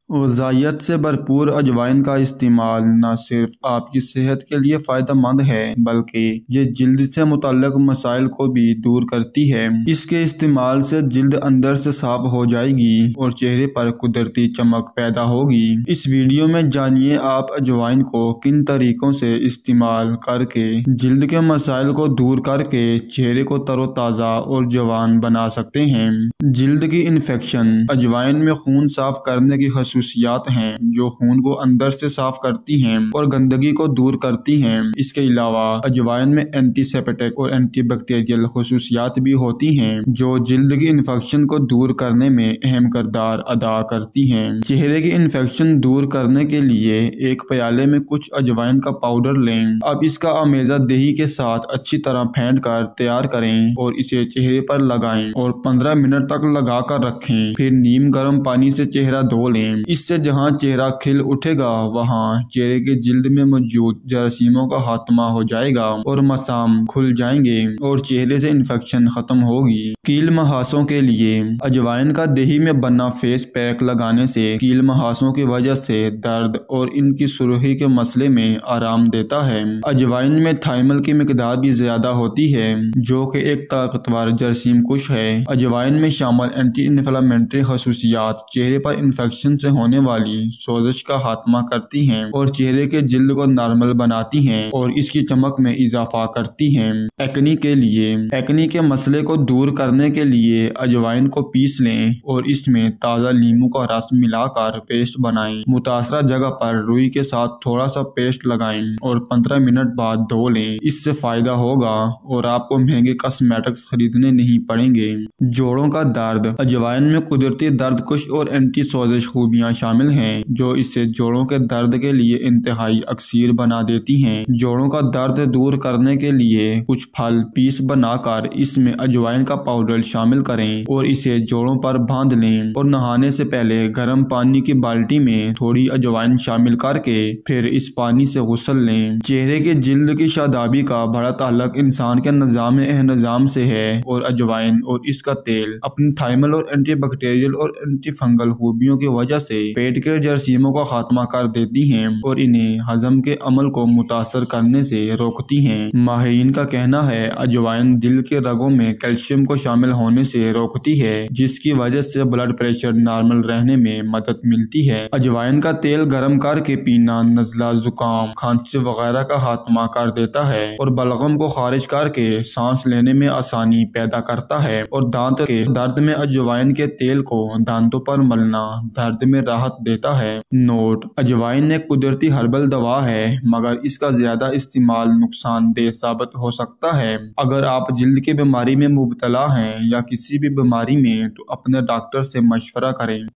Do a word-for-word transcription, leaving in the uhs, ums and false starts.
غذائیت سے بھرپور اجوائن کا استعمال نہ صرف آپ کی صحت کے لیے فائدہ مند ہے بلکہ یہ جلد سے متعلق مسائل کو بھی دور کرتی ہے۔ اس کے استعمال سے جلد اندر سے صاف ہو جائے گی اور چہرے پر قدرتی چمک پیدا ہوگی۔ اس ویڈیو میں جانیے آپ اجوائن کو کن طریقوں سے استعمال کر کے جلد کے مسائل کو دور کر کے چہرے کو تر و تازہ اور جوان بنا سکتے ہیں۔ جلد کی انفیکشن۔ اجوائن میں خون صاف کرنے کی خصوصیات ہیں جو خون کو اندر سے صاف کرتی ہیں اور گندگی کو دور کرتی ہیں۔ اس کے علاوہ اجوائن میں اینٹی سیپٹک اور اینٹی بیکٹیریل خصوصیات بھی ہوتی ہیں جو جلد کی انفیکشن کو دور کرنے میں اہم کردار ادا کرتی ہیں۔ چہرے کی انفیکشن دور کرنے کے لیے ایک پیالے میں کچھ اجوائن کا پاؤڈر لیں۔ اب اس کا آمیزہ دہی کے ساتھ اچھی طرح پھینٹ کر تیار کریں اور اسے چہرے پر لگائیں اور پندرہ منٹ تک لگا کر رکھیں۔ پھر نیم گرم پانی سے چہرہ دھو لیں۔ اس سے جہاں چہرہ کھل اٹھے گا وہاں چہرے کے جلد میں موجود جراثیموں کا خاتمہ ہو جائے گا اور مسام کھل جائیں گے اور چہرے سے انفیکشن ختم ہوگی۔ کیل محاسوں کے لیے اجوائن کا دہی میں بنا فیس پیک لگانے سے کیل محاسوں کی وجہ سے درد اور ان کی سرخی کے مسئلے میں آرام دیتا ہے۔ اجوائن میں تھائمل کی مقدار بھی زیادہ ہوتی ہے جو کہ ایک طاقتور جراثیم کش ہے۔ اجوائن میں شامل اینٹی انفلامٹری خصوصیات چہرے پر انفیکشن سے ہونے والی سوزش کا خاتمہ کرتی ہیں اور چہرے کے جلد کو نارمل بناتی ہیں اور اس کی چمک میں اضافہ کرتی ہیں۔ ایکنی کے لیے ایکنی کے مسئلے کو دور کرنے کے لیے اجوائن کو پیس لیں اور اس میں تازہ لیموں کا رس ملا کر پیسٹ بنائیں۔ متاثرہ جگہ پر روئی کے ساتھ تھوڑا سا پیسٹ لگائیں اور پندرہ منٹ بعد دھو لیں۔ اس سے فائدہ ہوگا اور آپ کو مہنگے کاسمیٹکس خریدنے نہیں پڑیں گے۔ جوڑوں کا درد۔ اجوائن میں قدرتی درد کش اور اینٹی سوزش خوبیاں شامل ہیں جو اسے جوڑوں کے درد کے لیے انتہائی اکثر بنا دیتی ہیں۔ جوڑوں کا درد دور کرنے کے لیے کچھ پھل پیس بنا کر اس میں اجوائن کا پاؤڈر شامل کریں اور اسے جوڑوں پر باندھ لیں اور نہانے سے پہلے گرم پانی کی بالٹی میں تھوڑی اجوائن شامل کر کے پھر اس پانی سے غسل لیں۔ چہرے کی جلد کی شادابی کا بڑا تعلق انسان کے نظام انہضام سے ہے اور اجوائن اور اس کا تیل اپنی تھائمل اور اینٹی بیکٹیریل اور اینٹی فنگل خوبیوں کی وجہ سے پیٹ کے جراثیموں کا خاتمہ کر دیتی ہیں اور انہیں ہضم کے عمل کو متاثر کرنے سے روکتی ہیں۔ ماہرین کا کہنا ہے اجوائن دل کے رگوں میں کیلشیم کو شامل ہونے سے روکتی ہے جس کی وجہ سے بلڈ پریشر نارمل رہنے میں مدد ملتی ہے۔ اجوائن کا تیل گرم کر کے پینا نزلہ، زکام، کھانسی وغیرہ کا خاتمہ کر دیتا ہے اور بلغم کو خارج کر کے سانس لینے میں آسانی پیدا کرتا ہے اور دانت کے درد میں اجوائن کے تیل کو دانتوں پر ملنا درد میں راحت دیتا ہے۔ نوٹ: اجوائن ایک قدرتی ہربل دوا ہے مگر اس کا زیادہ استعمال نقصان دہ ثابت ہو سکتا ہے۔ اگر آپ جلد کی بیماری میں مبتلا ہیں یا کسی بھی بیماری میں تو اپنے ڈاکٹر سے مشورہ کریں۔